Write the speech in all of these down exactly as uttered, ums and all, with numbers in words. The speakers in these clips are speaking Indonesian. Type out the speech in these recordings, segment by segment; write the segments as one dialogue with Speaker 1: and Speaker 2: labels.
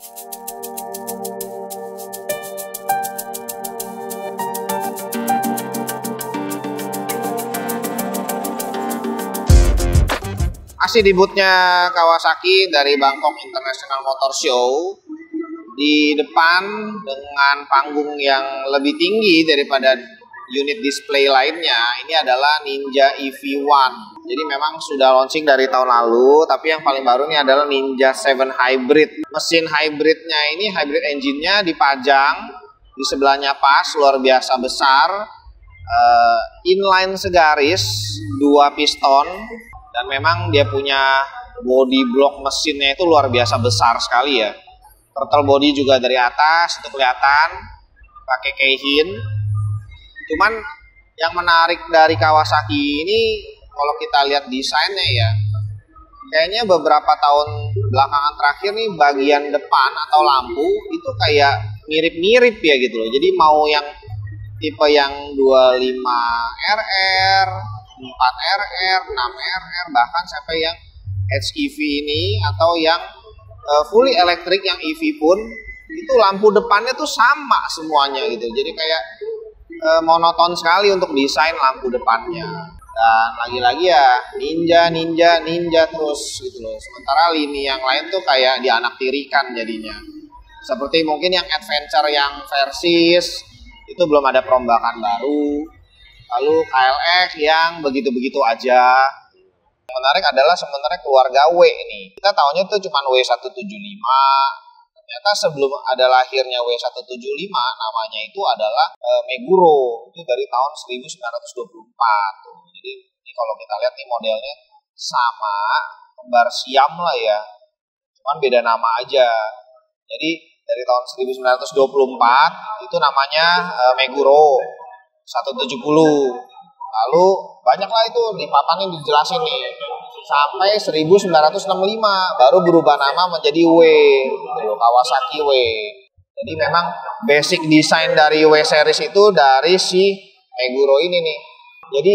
Speaker 1: Masih di boothnya Kawasaki dari Bangkok International Motor Show. Di depan dengan panggung yang lebih tinggi daripada unit display lainnya, ini adalah Ninja E V satu. Jadi memang sudah launching dari tahun lalu, tapi yang paling baru ini adalah Ninja tujuh Hybrid. Mesin hybridnya ini, hybrid engine-nya dipajang, di sebelahnya pas, luar biasa besar, uh, inline segaris, dua piston, dan memang dia punya body block mesinnya itu luar biasa besar sekali ya. Throttle body juga dari atas itu kelihatan pakai Keihin. Cuman yang menarik dari Kawasaki ini kalau kita lihat desainnya ya, kayaknya beberapa tahun belakangan terakhir nih bagian depan atau lampu itu kayak mirip-mirip ya gitu loh. Jadi mau yang tipe yang dua puluh lima R R, empat R R, enam R R, bahkan sampai yang H E V ini atau yang uh, fully electric yang E V pun itu lampu depannya tuh sama semuanya gitu. Jadi kayak uh, monoton sekali untuk desain lampu depannya. Dan lagi-lagi ya ninja, ninja, ninja terus gitu loh. Sementara lini yang lain tuh kayak dianaktirikan jadinya. Seperti mungkin yang adventure yang Versys itu belum ada perombakan baru. Lalu K L X yang begitu-begitu aja. Yang menarik adalah sebenarnya keluarga W ini. Kita tahunya itu cuma W seratus tujuh puluh lima. Ternyata sebelum ada lahirnya W seratus tujuh puluh lima, namanya itu adalah e, Meguro. Itu dari tahun seribu sembilan ratus dua puluh empat. Tuh. Jadi ini kalau kita lihat nih modelnya sama, kembar siam lah ya. Cuman beda nama aja. Jadi dari tahun seribu sembilan ratus dua puluh empat itu namanya e, Meguro seratus tujuh puluh. Lalu banyaklah itu di papannya dijelasin nih. Sampai seribu sembilan ratus enam puluh lima baru berubah nama menjadi W, gitu, Kawasaki W. Jadi memang basic desain dari W series itu dari si Meguro ini nih. Jadi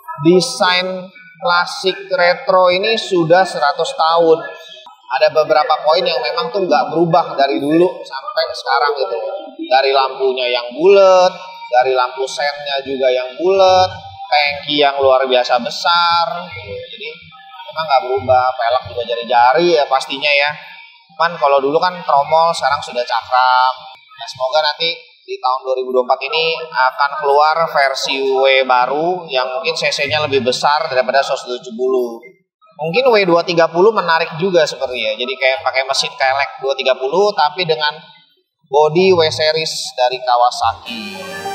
Speaker 1: desain klasik retro ini sudah seratus tahun. Ada beberapa poin yang memang tuh nggak berubah dari dulu sampai sekarang gitu. Dari lampunya yang bulat, dari lampu setnya juga yang bulat, tangki yang luar biasa besar gitu. Jadi memang nggak berubah, pelek juga jari-jari ya pastinya ya. Cuman kalau dulu kan tromol, sekarang sudah cakram. Nah, semoga nanti di tahun dua ribu dua puluh empat ini akan keluar versi W baru yang mungkin cc-nya lebih besar daripada seratus tujuh puluh. Mungkin W dua tiga puluh menarik juga sepertinya. Jadi kayak pakai mesin K L X dua tiga puluh tapi dengan body W series dari Kawasaki.